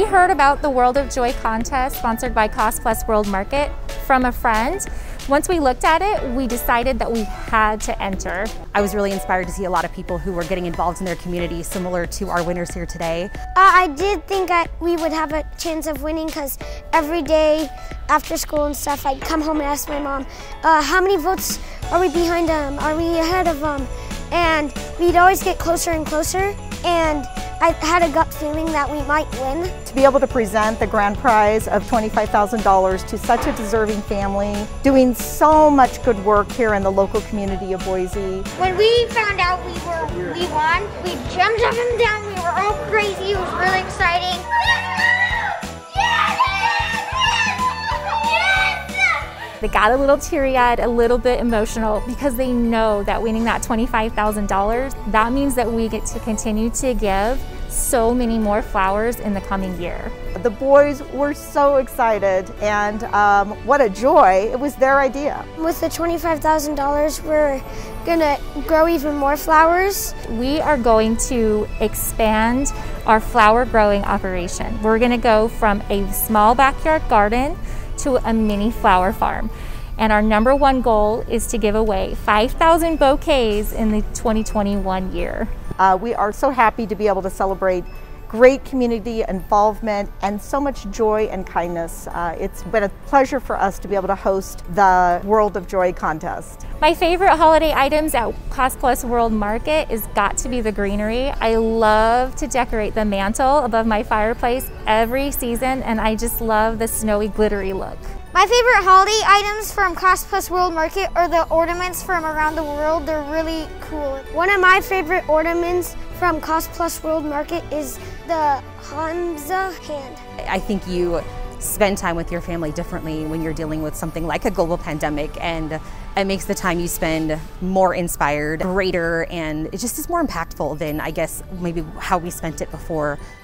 We heard about the World of Joy contest sponsored by Cost Plus World Market from a friend. Once we looked at it, we decided that we had to enter. I was really inspired to see a lot of people who were getting involved in their community, similar to our winners here today. I did think we would have a chance of winning because every day after school and stuff, I'd come home and ask my mom, how many votes are we behind them? Are we ahead of them? And we'd always get closer and closer, and I had a gut feeling that we might win. To be able to present the grand prize of $25,000 to such a deserving family, doing so much good work here in the local community of Boise. When we found out we won, we jumped up and down, we were all crazy, it was really exciting. They got a little teary-eyed, a little bit emotional because they know that winning that $25,000, that means that we get to continue to give so many more flowers in the coming year. The boys were so excited, and what a joy. It was their idea. With the $25,000, we're gonna grow even more flowers. We are going to expand our flower growing operation. We're gonna go from a small backyard garden to a mini flower farm. And our #1 goal is to give away 5,000 bouquets in the 2021 year. We are so happy to be able to celebrate great community involvement and so much joy and kindness. It's been a pleasure for us to be able to host the World of Joy contest. My favorite holiday items at Cost Plus World Market is got to be the greenery. I love to decorate the mantle above my fireplace every season, and I just love the snowy, glittery look. My favorite holiday items from Cost Plus World Market are the ornaments from around the world. They're really cool. One of my favorite ornaments from Cost Plus World Market is the Hamza hand. I think you spend time with your family differently when you're dealing with something like a global pandemic, and it makes the time you spend more inspired, greater, and it just is more impactful than, I guess, maybe how we spent it before